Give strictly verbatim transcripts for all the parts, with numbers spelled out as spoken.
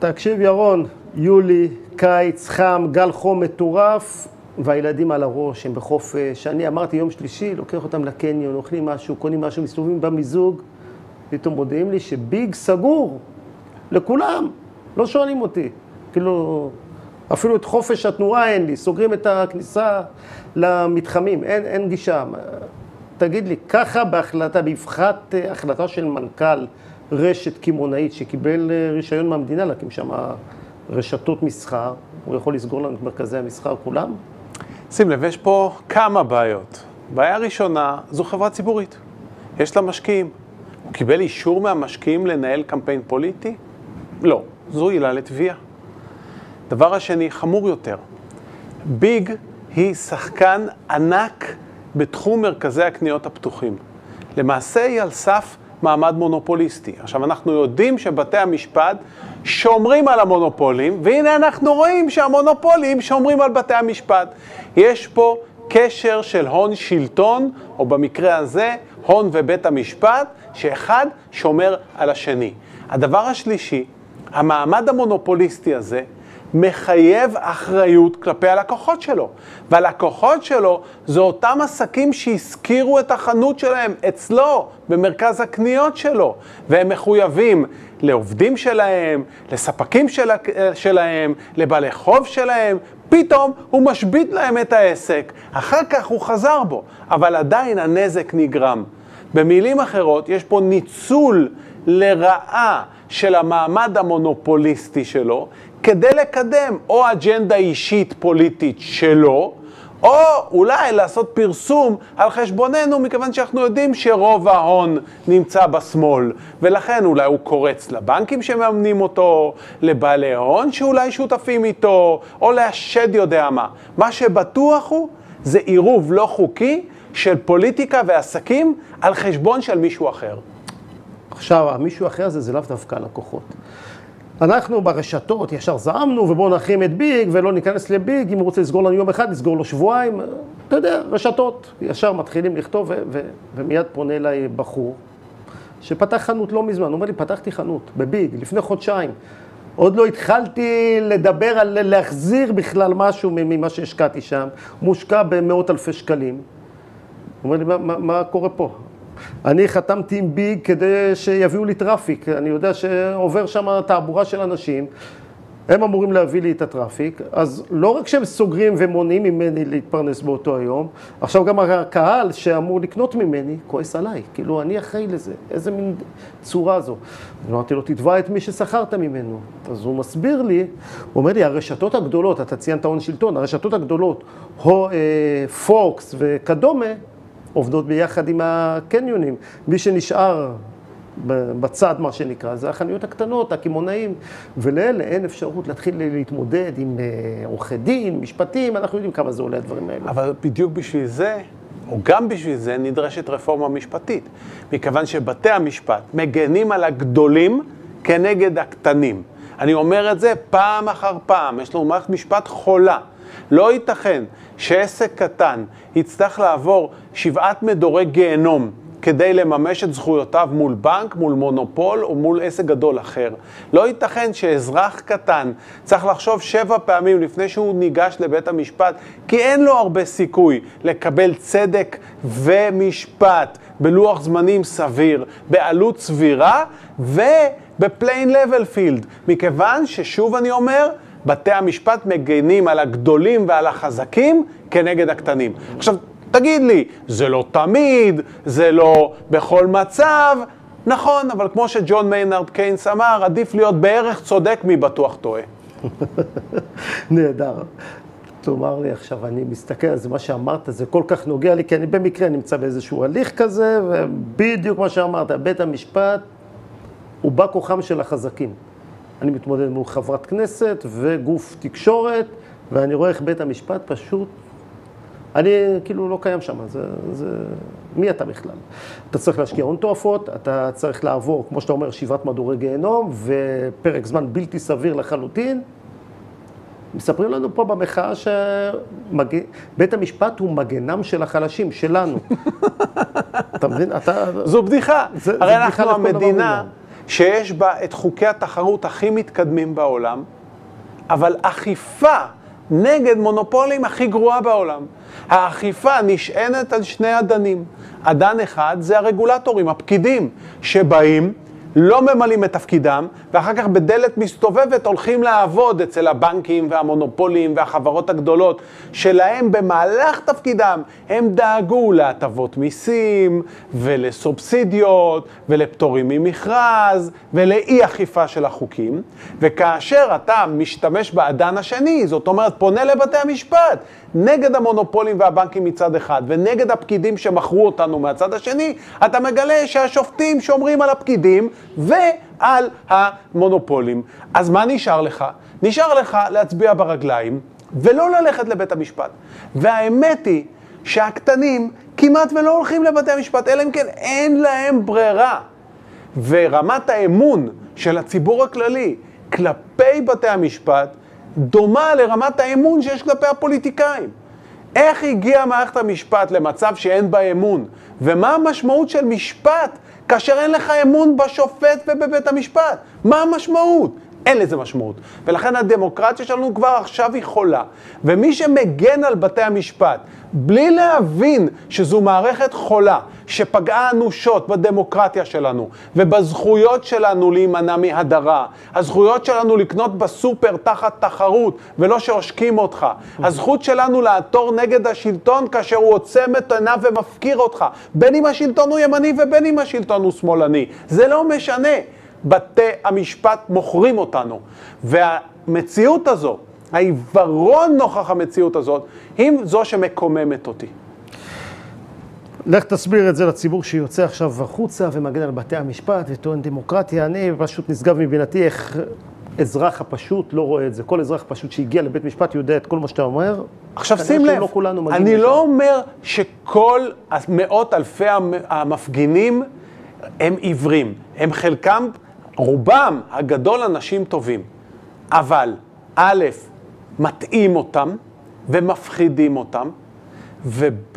תקשיב ירון, יולי, קיץ, חם, גל חום מטורף, והילדים על הראש, הם בחופש. אני אמרתי יום שלישי, לוקח אותם לקניון, אוכלים משהו, קונים משהו, מסתובבים במיזוג, פתאום מודיעים לי שביג סגור, לכולם, לא שואלים אותי. כאילו, אפילו את חופש התנועה אין לי, סוגרים את הכניסה למתחמים, אין, אין גישה. תגיד לי, ככה בהחלטה, באבחת החלטה של מנכ"ל רשת קימונאית שקיבל רישיון מהמדינה להקים שם רשתות מסחר, הוא יכול לסגור לנו את מרכזי המסחר כולם? שים לב, יש פה כמה בעיות. בעיה ראשונה, זו חברה ציבורית. יש לה משקיעים. הוא קיבל אישור מהמשקיעים לנהל קמפיין פוליטי? לא, זו עילה לתביעה. דבר השני, חמור יותר. ביג היא שחקן ענק בתחום מרכזי הקניות הפתוחים. למעשה היא על סף מעמד מונופוליסטי. עכשיו אנחנו יודעים שבתי המשפט שומרים על המונופולים, והנה אנחנו רואים שהמונופולים שומרים על בתי המשפט. יש פה קשר של הון שלטון, או במקרה הזה הון ובית המשפט, שאחד שומר על השני. הדבר השלישי, המעמד המונופוליסטי הזה מחייב אחריות כלפי הלקוחות שלו. והלקוחות שלו זה אותם עסקים שהזכירו את החנות שלהם אצלו, במרכז הקניות שלו. והם מחויבים לעובדים שלהם, לספקים של, שלהם, לבעלי חוב שלהם. פתאום הוא משבית להם את העסק, אחר כך הוא חזר בו, אבל עדיין הנזק נגרם. במילים אחרות, יש פה ניצול לרעה של המעמד המונופוליסטי שלו, כדי לקדם או אג'נדה אישית פוליטית שלו, או אולי לעשות פרסום על חשבוננו, מכיוון שאנחנו יודעים שרוב ההון נמצא בשמאל, ולכן אולי הוא קורץ לבנקים שמאמנים אותו, לבעלי ההון שאולי שותפים איתו, או להשד יודע מה. מה שבטוח הוא, זה עירוב לא חוקי של פוליטיקה ועסקים על חשבון של מישהו אחר. עכשיו, מישהו אחר הזה זה לאו דווקא לקוחות. אנחנו ברשתות ישר זעמנו, ובואו נחרים את ביג, ולא ניכנס לביג, אם הוא רוצה לסגור לנו יום אחד, לסגור לו שבועיים, אתה יודע, רשתות. ישר מתחילים לכתוב, ו- ו- ומיד פונה אליי בחור, שפתח חנות לא מזמן, הוא אומר לי, פתחתי חנות בביג, לפני חודשיים. עוד לא התחלתי לדבר על להחזיר בכלל משהו ממה שהשקעתי שם, מושקע במאות אלפי שקלים. הוא אומר לי, מה, מה, מה קורה פה? אני חתמתי עם ביג כדי שיביאו לי טראפיק, אני יודע שעובר שם תעבורה של אנשים, הם אמורים להביא לי את הטראפיק, אז לא רק שהם סוגרים ומונעים ממני להתפרנס באותו היום, עכשיו גם הקהל שאמור לקנות ממני כועס עליי, כאילו אני אחראי לזה, איזה מין צורה זו. אמרתי לו, תתבע את מי ששכרת ממנו. אז הוא מסביר לי, הוא אומר לי, הרשתות הגדולות, אתה ציינת הון שלטון, הרשתות הגדולות, הו, אה, פוקס וכדומה, עובדות ביחד עם הקניונים. מי שנשאר בצד, מה שנקרא, זה החנויות הקטנות, הקימונאים, ולאלה אין אפשרות להתחיל להתמודד עם עורכי דין, משפטים, אנחנו יודעים כמה זה עולה הדברים האלה. אבל בדיוק בשביל זה, או גם בשביל זה, נדרשת רפורמה משפטית. מכיוון שבתי המשפט מגנים על הגדולים כנגד הקטנים. אני אומר את זה פעם אחר פעם, יש לנו מערכת משפט חולה. לא ייתכן שעסק קטן יצטרך לעבור שבעת מדורי גיהנום כדי לממש את זכויותיו מול בנק, מול מונופול או מול עסק גדול אחר. לא ייתכן שאזרח קטן צריך לחשוב שבע פעמים לפני שהוא ניגש לבית המשפט, כי אין לו הרבה סיכוי לקבל צדק ומשפט בלוח זמנים סביר, בעלות סבירה ובפליין לבל פילד. מכיוון ששוב אני אומר, בתי המשפט מגנים על הגדולים ועל החזקים כנגד הקטנים. עכשיו, תגיד לי, זה לא תמיד, זה לא בכל מצב, נכון, אבל כמו שג'ון מיינרד קיינס אמר, עדיף להיות בערך צודק מבטוח טועה. נהדר. תאמר לי עכשיו, אני מסתכל על זה, מה שאמרת, זה כל כך נוגע לי, כי אני במקרה נמצא באיזשהו הליך כזה, ובדיוק מה שאמרת, בית המשפט הוא בא כוחם של החזקים. אני מתמודד מול חברת כנסת וגוף תקשורת, ואני רואה איך בית המשפט פשוט, אני כאילו לא קיים שם, זה, זה, מי אתה בכלל? אתה צריך להשקיע הון תועפות, אתה צריך לעבור, כמו שאתה אומר, שבעת מדורי גיהנום, ופרק זמן בלתי סביר לחלוטין. מספרים לנו פה במחאה שבית המשפט הוא מגנם של החלשים, שלנו. אתה מבין? אתה... זו בדיחה. זה, הרי זה אנחנו המדינה שיש בה את חוקי התחרות הכי מתקדמים בעולם, אבל אכיפה נגד מונופולים הכי גרועה בעולם. האכיפה נשענת על שני אדנים. אדן אחד זה הרגולטורים, הפקידים, שבאים, לא ממלאים את תפקידם, ואחר כך בדלת מסתובבת הולכים לעבוד אצל הבנקים והמונופולים והחברות הגדולות, שלהם במהלך תפקידם הם דאגו להטבות מיסים ולסובסידיות ולפטורים ממכרז ולאי אכיפה של החוקים. וכאשר אתה משתמש באדן השני, זאת אומרת פונה לבתי המשפט, נגד המונופולים והבנקים מצד אחד, ונגד הפקידים שמכרו אותנו מהצד השני, אתה מגלה שהשופטים שומרים על הפקידים ועל המונופולים. אז מה נשאר לך? נשאר לך להצביע ברגליים, ולא ללכת לבית המשפט. והאמת היא שהקטנים כמעט ולא הולכים לבתי המשפט, אלא אם כן אין להם ברירה. ורמת האמון של הציבור הכללי כלפי בתי המשפט, דומה לרמת האמון שיש כלפי הפוליטיקאים. איך הגיע מערכת המשפט למצב שאין בה אמון? ומה המשמעות של משפט כאשר אין לך אמון בשופט ובבית המשפט? מה המשמעות? אין לזה משמעות. ולכן הדמוקרטיה שלנו כבר עכשיו היא חולה. ומי שמגן על בתי המשפט, בלי להבין שזו מערכת חולה, שפגעה אנושות בדמוקרטיה שלנו, ובזכויות שלנו להימנע מהדרה, הזכויות שלנו לקנות בסופר תחת תחרות, ולא שעושקים אותך, הזכות שלנו לעתור נגד השלטון כאשר הוא עוצם את עיניו ומפקיר אותך, בין אם השלטון הוא ימני ובין אם השלטון הוא שמאלני. זה לא משנה. בתי המשפט מוכרים אותנו. והמציאות הזו, העיוורון נוכח המציאות הזאת, היא זו שמקוממת אותי. לך תסביר את זה לציבור שיוצא עכשיו החוצה ומגן על בתי המשפט וטוען דמוקרטיה. אני פשוט נשגב מבינתי איך אזרח הפשוט לא רואה את זה. כל אזרח פשוט שהגיע לבית משפט יודע את כל מה שאתה אומר. עכשיו שים לב, אני לא אומר שכל מאות אלפי המפגינים הם עיוורים. הם חלקם, רובם הגדול אנשים טובים. אבל א', מטעים אותם ומפחידים אותם, וב',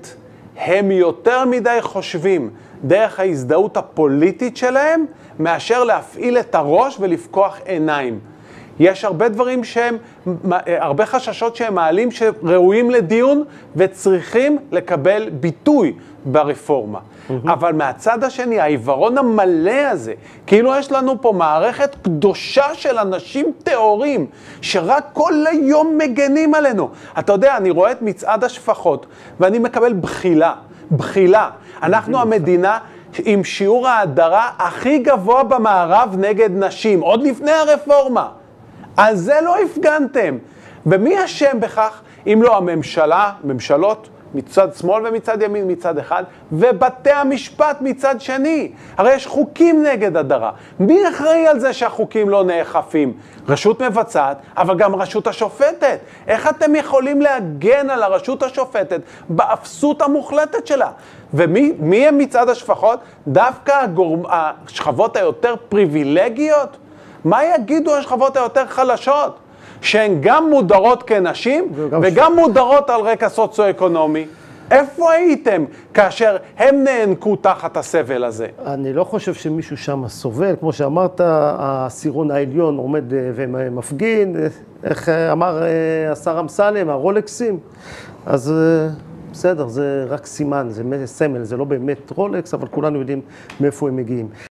הם יותר מדי חושבים דרך ההזדהות הפוליטית שלהם, מאשר להפעיל את הראש ולפקוח עיניים. יש הרבה דברים שהם, הרבה חששות שהם מעלים שראויים לדיון וצריכים לקבל ביטוי ברפורמה. Mm-hmm. אבל מהצד השני, העיוורון המלא הזה, כאילו יש לנו פה מערכת קדושה של אנשים טהורים, שרק כל היום מגנים עלינו. אתה יודע, אני רואה את מצעד השפחות, ואני מקבל בחילה, בחילה. אנחנו המדינה עם שיעור ההדרה הכי גבוה במערב נגד נשים, עוד לפני הרפורמה. על זה לא הפגנתם. ומי אשם בכך, אם לא הממשלה, ממשלות, מצד שמאל ומצד ימין מצד אחד, ובתי המשפט מצד שני. הרי יש חוקים נגד הדרה. מי אחראי על זה שהחוקים לא נאכפים? רשות מבצעת, אבל גם רשות השופטת. איך אתם יכולים להגן על הרשות השופטת באפסות המוחלטת שלה? ומי הם מצד השפחות? דווקא הגורם, השכבות היותר פריבילגיות? מה יגידו השכבות היותר חלשות? שהן גם מודרות כנשים וגם, וגם ש... מודרות על רקע סוציו-אקונומי. איפה הייתם כאשר הם נאנקו תחת הסבל הזה? אני לא חושב שמישהו שם סובל. כמו שאמרת, העשירון העליון עומד ומפגין. איך אמר השר אמסלם, הרולקסים. אז בסדר, זה רק סימן, זה סמל, זה לא באמת רולקס, אבל כולנו יודעים מאיפה הם מגיעים.